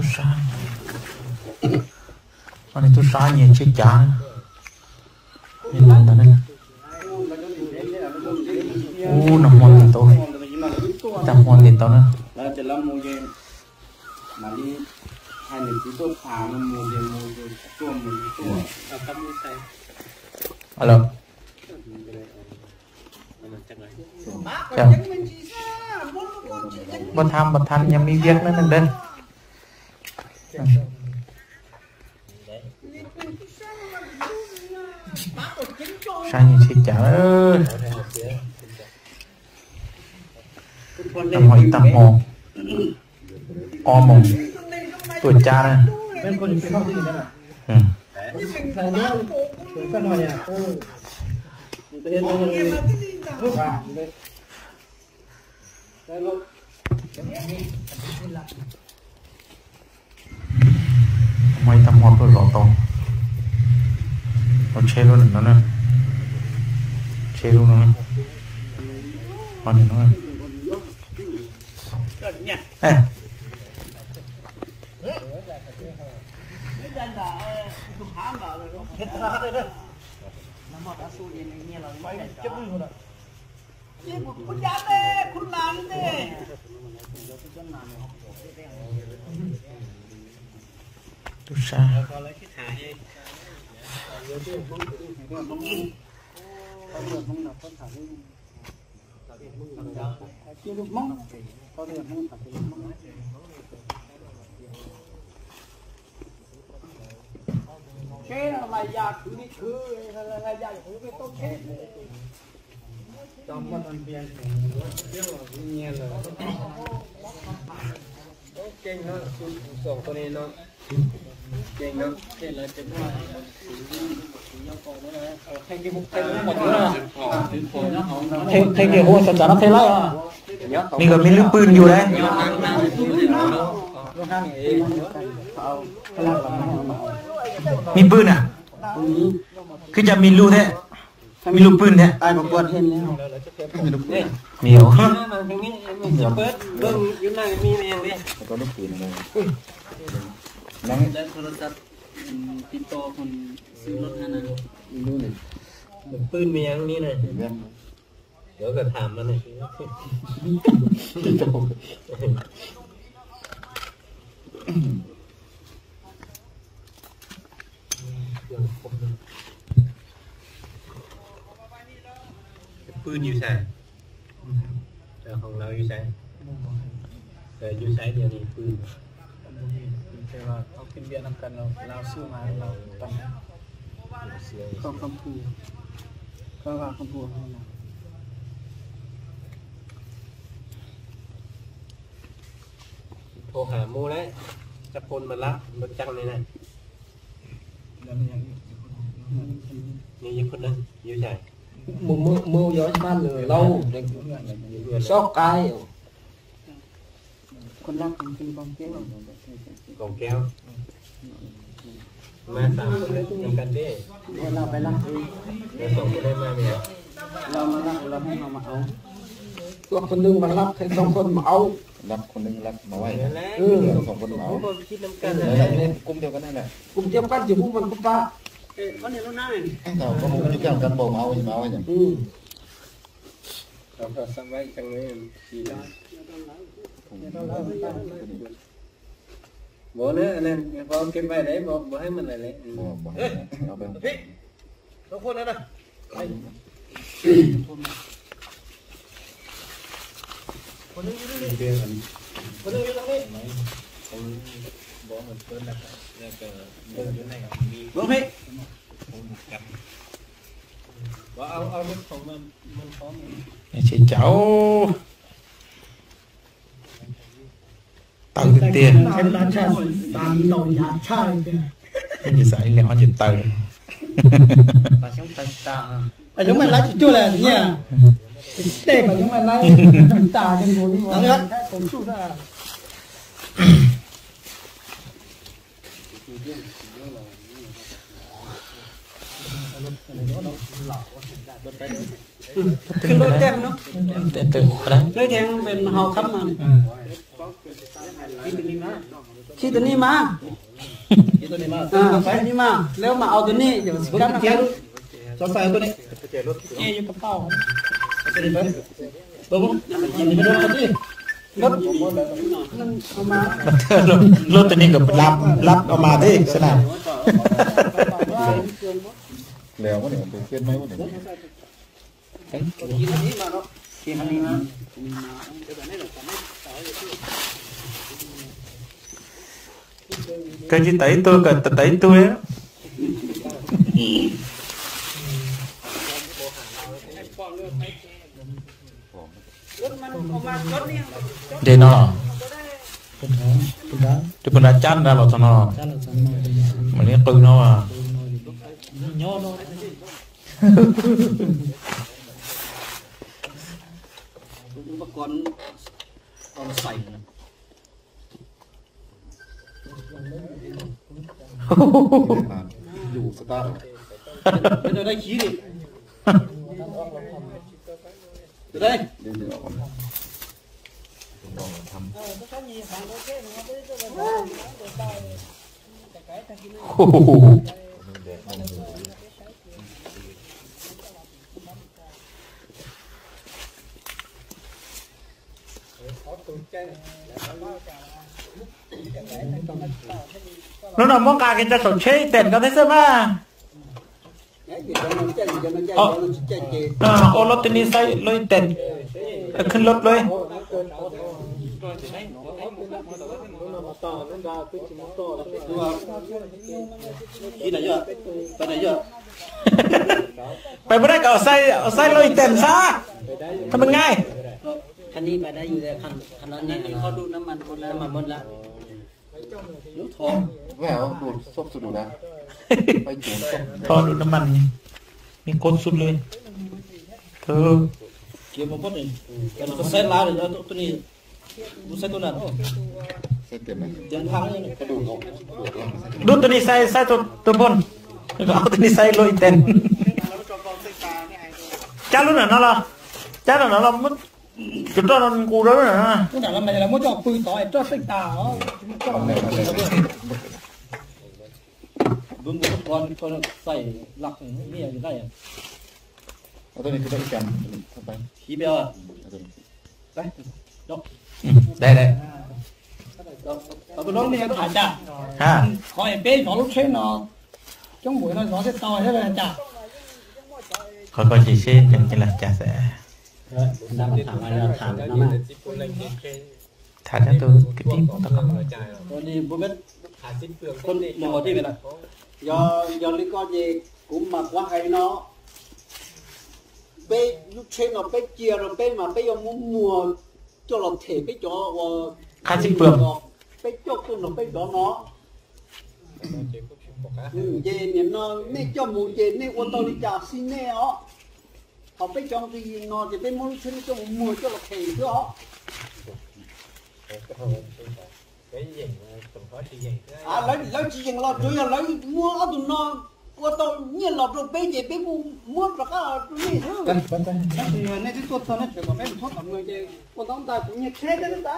tu sa anh tu sa nhẹ chết chán nên làm ta nên nằm mòn liền tôi nằm mòn liền tôi nữa alo chào bật tham nhà mi viết nữa đừng sai như chị chả tầm hỏi tầm mòn o mòn tuổi cha này mày tầm hòn tôi lọt to nó che luôn nó nè che luôn nó hòn này nó ê tu sa cái là già cứ đi cứ là già cứ cái tốt chết trong một anh viên biết là nghe là kinh hơn sổ con này nó kinh lắm thế là chấm hoa thành cái mục thành một nữa thành cái hoa sản nó thay lại à mình còn mình lưu pươnอยู่đấyมีปืนอ่ะคือจะมีรูแท้มีรูปืนแท้ตายประกวดเห็นแล้วเหนียวเปิดเบิ้งอยู่ไหนมีเองดิก็ลูกปืนอะไรนั่งได้โทรศัพท์ติดต่อคนซื้อรถให้นะดูหน่อยปืนมีอย่างนี้เลยเดี๋ยวก็ถามมันเลยปืนอยู่ใส่แต่ของเราอยู่ใส่แต่อยู่ใส่เดียวนี้ปืนแต่ว่าเขากินเบียร์นำกันเราซื้อมาเราต้องคำพูดก็ว่าคำพูดให้เราโทรหาโมแล้วจะพลมารับรถจังเลยนะนี่ยังคนนึงอยู่ใส่ mưu gió ban người lâu sót cái con lăng con còn kéo mà tạm em cần điเราไปlăng điเราส่งไปได้มาเนี่ยเรามาlăngเราให้มาเอาตัวคนนึงมันรับให้สองคนมาเอารับคนนึงรับมาไว้สองคนมาเอาคิดน้ำกันเลยกลุ่มเดียวกันนั่นแหละกลุ่มเดียวกันจะพูดมันก็ป้าวันนี้เราหน้าเนี่ยเราก็มุ่งจะแก้กันบ่มาเอามาเอาอย่างเราสมัยจังเลยสี่ล้านบ่เนี่ยนั่นพอเก็บไปได้บ่ให้มันอะไรเลยเอาไปพี่ทุกคนนะคนนึงอยู่นี่คนนึงอยู่ตรงนี้บ่เหมือนเพิ่นนะครับแล้วก็เดินอยู่ในมีบ่พี่ว่าเอารถของมันพร้อม chị cháu từ tiền như vậy là họ chuyển từ ở chúng mày lấy chưa là nha để mà chúng mày lấy tà trên vốn đi vào cũng chút raขึ้นรถเต็มเนาะเต็มđấy รถเต็มเป็นหอคับมาคิดตัวนี้มาตัวนี้มาใส่นี่มาแล้วมาเอาตัวนี้เดี๋ยวกันนะสอดใส่ตัวนี้อยู่กระเป๋าตัวนี้ไปตัวผมยินดีไปด้วยครับพี่รถเอามารถตัวนี้กับรับเอามาที่สนามแล้วว่าเนี่ยเป็นเพื่อนไหมว่าเนี่ย cái gì tẩy tôi cần tẩy tôi á để nó chứ còn đã chăn ra vào thằng nó mà nó từ nó à còn sành อยู่สตาร์ bây giờ đây khí đi từ đây เดี๋ยวลองทำ nó nằm mong cả cái ta sổ chế tiền có thấy sao mà ô lót tên đi say lôi tiềnขึ้นรถเลย đi này chưaไปไหนchưa ไปไม่ได้ก็เอาไส้ลอยเต็มซะทำมันง่ายคันนี้ไปได้อยู่แต่คันนั้นนี่เขาดูน้ำมันคนละน้ำมันหมดละลูกทองแม่เอาดูซบสุดนะไปจุ่มซบทอดูน้ำมันมีคนสุดเลยเธอเกี่ยวกับพวกนี้แต่เราจะเซ็ตล้าเลยตัวนี้ดูเซ็ตตัวนั้นเสร็จเต็มไหมเตียงพังนี่กระดูกออกดูตัวนี้ใส่ตัวบนแล้วก็เอาตัวนี้ใส่ลอยเต็มจ้ารุ่นไหนนั่นล่ะจ้ารุ่นไหนเราไม่จุดตอนกูแล้วนะตัวนั้นมันอะไรมันจะปืนต่อยจ่อใส่ตาอ๋อทำเลยทำเลยดูมือก่อนคนใส่หลักนี่อยู่ได้อ่ะเอาตัวนี้คือได้แกนทำไปทีเดียวอ่ะเอาตัวนี้ไปยกได้เอาตัวน้องนี่ผ่านจ้ะฮะขอไอ้เป้ขอลูกเช่นเนาะจ้องหมวยเราขอเส้นต่อยใช่ไหมจ้ะเขาก็chỉ xếp trên cái là trà sẽ น้ำถามอะไรถามน้ำมา thả cho tôi cái tiếng của tao không ตัวนี้บุ้มคนหมอที่เป็นอะไรdo lý do gì cũng mặc quá hay nó bé lúc trên nó bé chia rồi bé mà bé muốn mua cho làm thể bé cho khai sinh phường bé cho con nó bé đó nó về niệm nó nè cho mua về nè ô tô đi trả xin nè ó họ bé cho gì nó thì bé muốn xin cho mua cho làm thể đó lấy chỉ dừng lo rồi lấy mua ở tụi nó ô tô nhiên lọt rồi bé về bé mua rồi cái này thôi thì này cái tôi nó chỉ có bé thoát tầm người chơi con tao ta cũng như thế đấy ta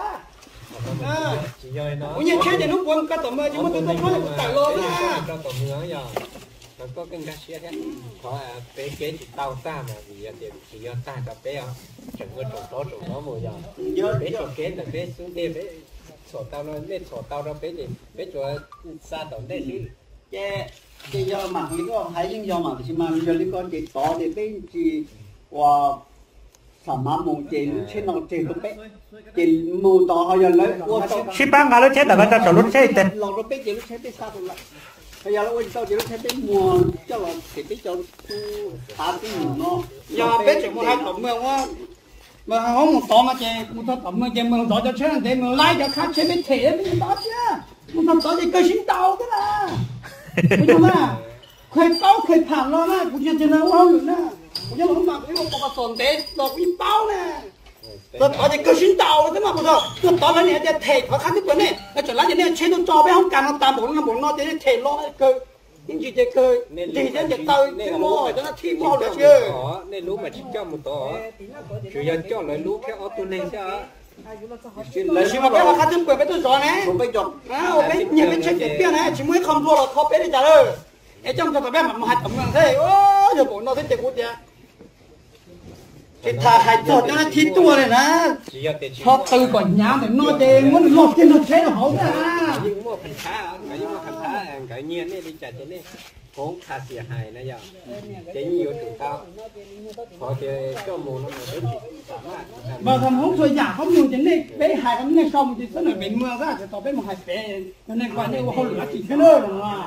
cũng như thế thì lúc quân cái tầm chứ mà tôi nói tại lo nha nó có cái cá xe đấy có bé kế chỉ tao ta mà vì chỉ do ta cà bé à chẳng có trồng nó mùa giờ bé trồng kế là bé xuống đêm bé sổ tao nó lên sổ tao nó bé cho xa tao đây chứ cái do mà lý do hay nhưng do mà chỉ mà do lý do chỉ có để bên chỉ qua sản phẩm mù chỉ trên nó chỉ có bé chỉ mù to họ giờ lấy ship băng ngã lúc chết là cái tao lúc chết tên lọt nó bé chỉ lúc chết bé xa rồi lại bây giờ nó tao chỉ lúc chết bé mùa cho lọt thì bé cho thả cái mù nó do bé chỉ mua hai tấm mưa quá mà không một to mà chơi một tấm mưa chơi mưa to cho chơi để mưa lái cho khác chơi bé thể bé đó chứ một tấm to thì cơ sinh tàu thế là đúng không khơi bao khơi thẳng lo na cũng chưa nói bao được na cũng chưa không mặc cái một cặp sồn té đọc im bao nè tôi ở đây cơ sinh tàu thế mà bây giờ tôi tao lấy này để thể khó khăn cái vấn này nó trở lại cái này chế nó cho bé không cần nó tạm bốn nó để thể lo cơ những gì chơi cơ thì đến giờ tao cái mò cho nó thi mò được chưa nên lú mà chỉ cho một tổ chủ yếu cho lời lú theo auto này chứ là chỉ mà bé là khát chân quẹt bé tôi giỏi này không bé giỏi bé nhìn bé chơi tiền này chỉ mới không thua là khó bé đi trả lời em trong cho bé mà hạt tầm ngang thế ô giờ bộ nó thấy tiền cút vậy cái thà hạt cho nó chín tua này nè họ từ còn nhám thì nó chơi muốn lột trên nó chế nó hỏng ra nhưng mà phần khá cái nhiên này đi trả trên này cũng khá xiết hại này giờ cái nhiều chủ cao họ chơi cho mù nó mới mà thằng hóng rồi giả không nhiều trên này bé hại cái này không thì nó bị mưa ra thì tao bé một hạt bé cho nên quan điểm không lửa chỉ cái nơi rồi mà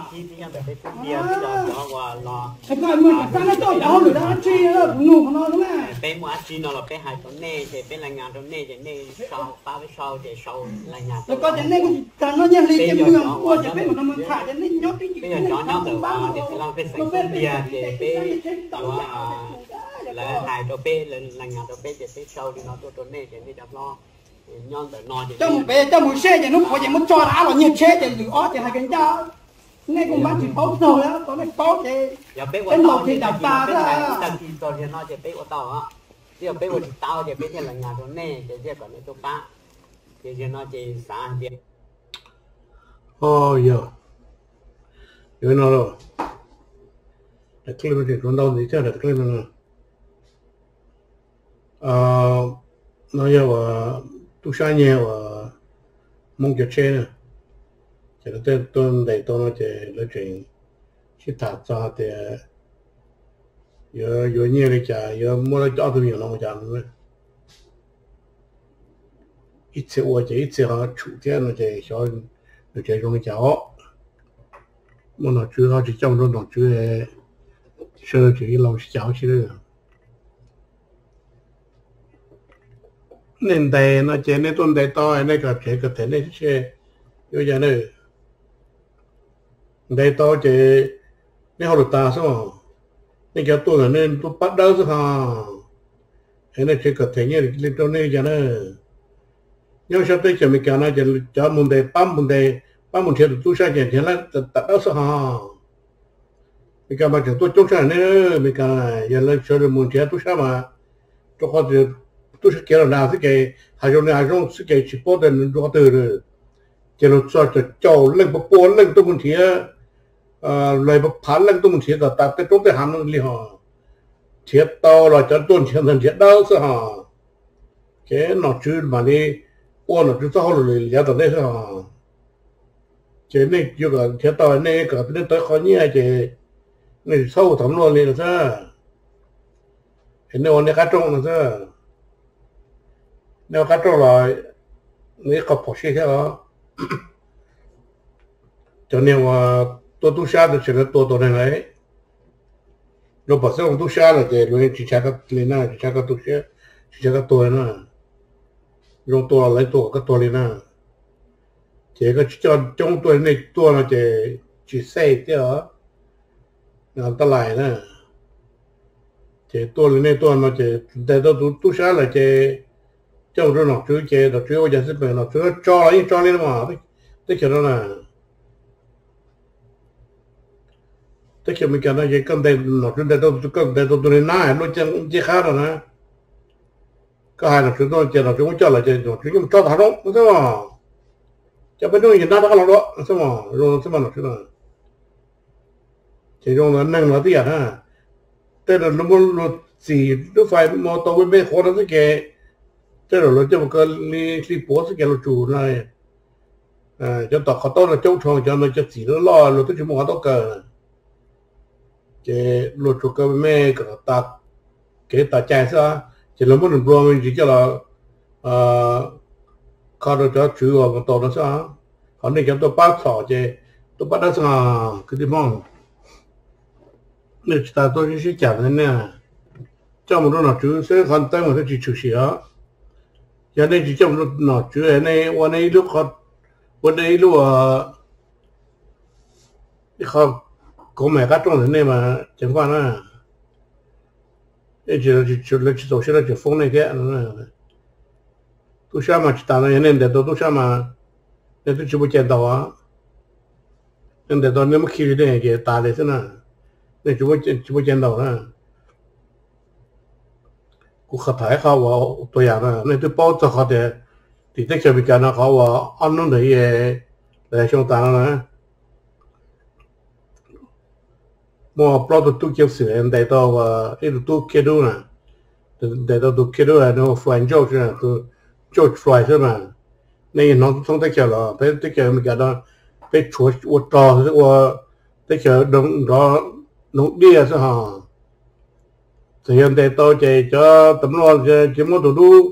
cái coi mưa cái nó tôi đã không lửa đã chi nữa nụ của nó đúng không bé mua chi nó là bé hại con nè thì bé là nhà con nè thì nè sau ba với sau thì sau là nhà rồi có trên này nó nhảy lên cái mưa qua cho bé mà nó mưa thả trên này nhót cái gì bây giờ cho nó từ thì sẽ làm cái sạch bia để bé là hại cho bé là nhà cho bé thì bé sau thì nó tôi nè thì đi đập lo nhon từ nồi thì trong một xe thì nó có gì muốn cho đá là nhiệt xe thì lửa thì hai cái cho ngay cùng bác chỉ tốt rồi đó có này tốt thì cái lột thì đập ta đó thì tôi thì nó thì bé của tao á thì bé của tao thì bé thì là nhà tôi nè thì còn cái tôi ba thì nó chỉ xã thì giờ nó rồi cái clip này chúng đâu thì chắc là clip này nó giờ tu sửa nhiều mong cho chơi nè chỉ là tôi để tôi nó chỉ là chuyện chỉ thả ra thì giờ nhiều cái chả giờ mua lại cho tôi nhiều lắm chả nữa ít次我这一次哈出天了这小那这种家伙我那主要是讲着那主的说这一老是讲起来年代那这那段代到那个这个的那些有点呢代到这那好多大是吧那个多人呢都bắt đầu是哈那这个的呢那种那个呢nhưng sau tới giờ mình kêu nó cho vấn đề bám vấn đề tu sửa chuyện là tất cả số ha mình kêu mà tôi tu sửa nữa mình kêu giờ là cho vấn đề tu sửa mà cho họ tu sửa kiểu nào thế cái hai trong sự cái chỉ bảo đến cho từ rồi giờ là cho lên bộ lên tôi muốn thiệt lại bộ phá lên tôi muốn thiệt là tại trong cái hàm nó li họ thiệt tao là cho tôi thiệt đau số ha cái nó chưa mà đi ủa nó cứ sao rồi giờ tao đây sao chế này chưa có chế tao này có bên tới khó nhỉ chế này sâu thẳm luôn liền sao cái này này cá trâu nó sao nếu cá trâu rồi này có phổ xe theo cho nên mà tôi tu sửa được chuyện tôi này này lúc bắt đầu tu sửa là chế rồi chỉ chắc cái lên na chỉ chắc cái tu sửa chỉ chắc cái tôi na用多来多个多的呢，这个叫中多那多了这去晒掉，然后得来呢，这多了那多了这带到都下来这，叫这种主这的主要就是本了，主要招了一招的嘛，这晓得呢，这晓没干那些更带老主带到更带到多的哪，路讲这哈了呢。cái hai là chúng tôi chỉ là chúng tôi cho là chỉ chúng cho thằng đó đúng không? Cho bên trong hiện tại đó là đó đúng không? Rồi xem mà chúng tôi chỉ dùng là năng là tiền ha. Thế là nó gì nó phải moto bên bên khó đó cái thế là nó cho một cái li bố cái là chủ này cho tao khó tao là châu tròn cho nó cho gì nó lo rồi tôi chỉ muốn tao cờ cái lột chủ cơ bên cái ta chạy sao chỉ là một lần mình chỉ cho là có được cho chủ ở tàu đó sao còn này chúng tôi bắt sỏ chứ tôi bắt đó sao cái gì mong nếu ta tôi sẽ trả thế này trong một lúc nào chủ sẽ còn tới một cái chỉ chủ sửa giờ đây chỉ trong một lúc nào chủ nàyวันนี้lúc họวันนี้lúc họ có mẹ cắt trong thế này mà chẳng qua nữa chỉ là chỉ tổ chức là chỉ phong này cái tu sửa mà chỉ tao nói nên để tu sửa mà để tu chỉ biết chơi đâu á nên để tao nếu mà khi đấy cái ta đấy thế nào để chỉ biết chơi đâu á cũng khó thấy khó vào tôi à nên tôi bảo cho họ để thì tất cả bị cái nó khó vào ăn nó thấy để trong ta nó mua plot tu kiểu sửa em để tao và cái tu kia đâu nè để tao tu kia đâu là nó fry cho chứ tu cho fry chứ mà nên nó không tất cả là phải tất cả bị cái đó phải chuột chuột to chứ và tất cả đồng đó nó đi à sao hả thì em để tao chạy cho tấm lo chỉ mua đồ đủ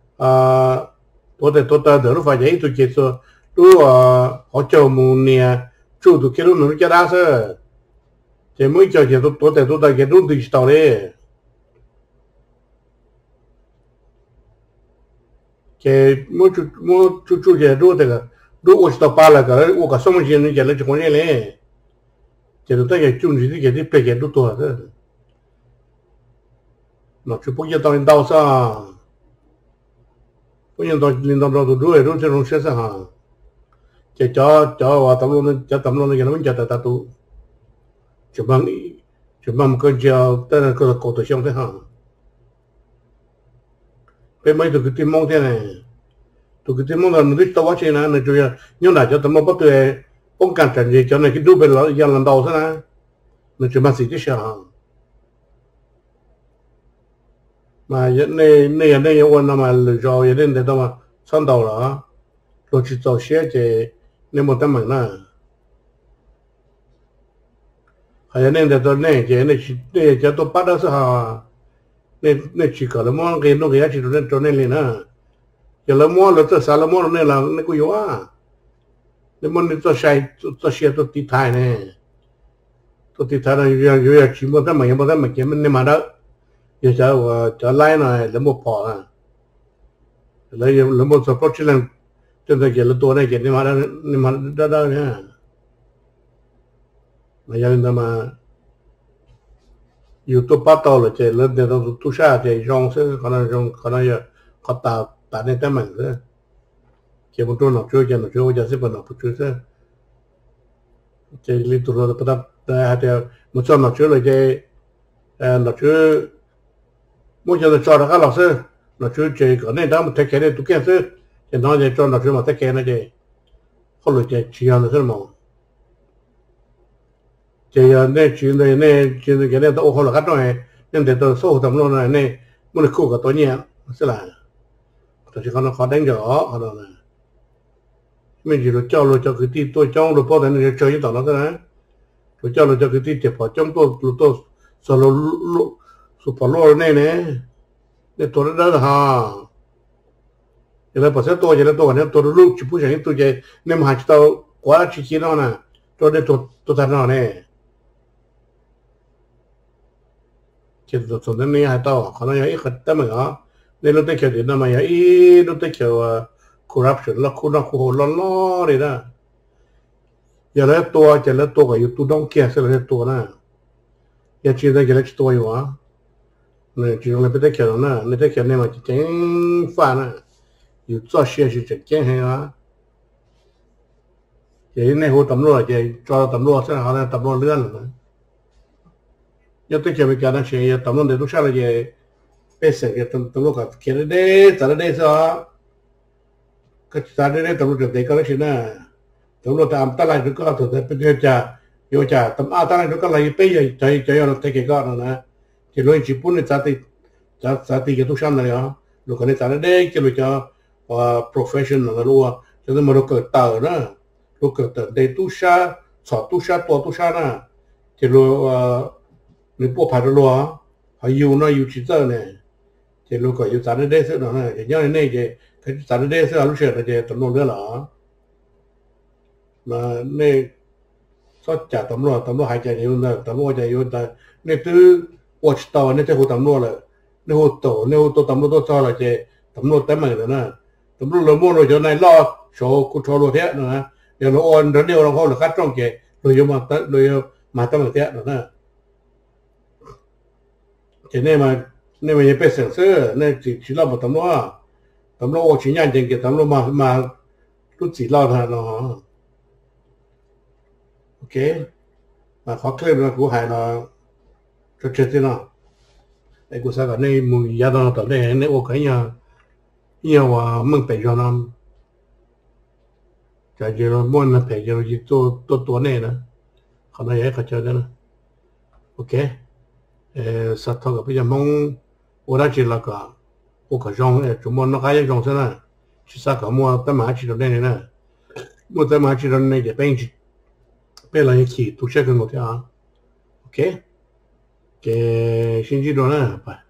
tôi ta đỡ phải vậy tôi chỉ số tôi họ cho mua nè chủ tôi kia nó cho đa số chỉ mới cho chỉ tôi ta cái đúng digital đấy cái mỗi chú cái đúng thế cái đúng ở stop là cái ở cái xong rồi nó cái là chỉ có này này chỉ tôi cái chung gì cái display cái đúng tôi đó nó chỉ bây giờ tao lên đào sao bây giờ tao lên đào rồi đúng thì nó sẽ sao chỉ cho và tấm luôn cái nó mình cho ta tu chỉ bằng một cái chiều tên là cái cổ tự xong thế hả cái mấy tụi cái tim mong thế này tụi cái tim mong là nó biết tao quá chuyện này chủ yếu nhưng là cho tấm một bắt tụi ông cần trần gì cho này cái đu bên đó giờ lần đầu thế này nó chỉ mang gì chứ sao mà này quan là mà lựa chọn vậy nên để tao mà sang đầu đó rồi chỉ tao xe thì nên một tấm mảng nào hay nên để tôi này chỉ này cho tôi bắt được sao nên chỉ có là món cái nó cái chỉ cho nên liền à giờ là món là tôi sao là món này là nó có yếu à nên món này tôi xài tôi tít thai này giờ chỉ một tấm mảng cái mình mà đó giờ cho lại này là một phò à là một số project là cho nên cái là tôi này cái nên mà đó nha mà giờ nên mà YouTube bắt đầu là chỉ là để tu sửa thì rong sẽ còn là giờ họ tạo nên cái mình đó chỉ một chỗ nào chơi cho nó chơi giờ sẽ bắt đầu chơi thế chỉ liên tục là bắt đầu để một số nào chơi là chỉ nó chơi mỗi giờ cho nó các老师nó chơi cái này đó một cái này tụi kia chứ thì nó chỉ cho nó chơi một cái này chứ không được chỉ là nó mà chỉ này chuyện cái này tôi không là cắt rồi nên để tôi số tầm luôn này muốn khu cả tôi nhé sẽ là tôi chỉ có nó khó đánh rõ họ rồi mình chỉ được cho cái tí tôi trong rồi bao giờ chơi như tao nó thế này rồi cho cái tí chụp vào trong tôi solo super lô này để tôi đó là ha giờ là bây giờ tôi này tôi lúc chụp bức ảnh tôi chơi nên mà chỉ tao quá chỉ nó nè tôi để tôi thành nó này chỉ tôi nên này hay tao còn nó ít tấm mà đó nên lúc tới kiểu đến mà ít lúc tới kiểu corruption là khu lo đấy đó giờ là tôi cái YouTube đông kia sẽ là tôi nè giờ chỉ là cái tôi rồi này chỉ là bây giờ nó này bây giờ này mà chỉ chẳng phá nèอยู่做些是真健康啊vậy này hồ tầm rồi vậy cho tầm rồi sẽ họ tầm rồi lươn rồi nhớ tới chuyện cái này sẽ tầm rồi để lúc sau là vậy bây giờ cái tầm rồi cái kia đấy sao cái đấy tầm rồi để cái này tầm rồi tầm ta lại được cái thôi để bây giờ tầm ta lại được cái này bây giờ chạy nó tới cái nè thì lúc chỉ muốn để trả tiền cái lúc sau này đó lúc cái này trả đấy cái lúc cho professional luôn cho nên mà nó cởi tờ đó nó cởi tờ để tu sa tu sa nè thì rồi nếu bộ phải rồi họ yêu nó yêu chỉ giờ này thì lúc cởi yêu trả đấy sẽ đó này thì nhớ này thì cái trả đấy sẽ là lúc sẽ là thì tầm luôn nữa là mà này sao trả tầm luôn hai chạy yêu nữa tầm luôn chạy yêu ta này từ watch tàu này chạy hồ tầm luôn là này hồ tổ tầm luôn tôi cho là chạy tầm luôn tới mày rồi nè tụi nó mua rồi chỗ này lo số rồi thế nữa giờ nó ôn nó đều nó không được cắt trong kệ rồi mà tâm được thế nữa thế nên mà như bây giờ nên chỉ lo một tấm lo chỉ nhận tiền cái tấm lo mà lúc chỉ lo thôi nó ok mà khó khăn là của hai là cho chết thế nào đây của sao cả này mùi giá đó tận đây này ok nha nhiều à mình phải cho nó chả chỉ là muốn là phải cho gì tôi này nữa còn này phải cho nữa ok sát thọ bây giờ mong我那只那个我可用怎么那还要用什么去啥个么在买去的那呢我在买去的那个bench 被人一起都写给我听啊 ok cái xin chỉ đó nè phải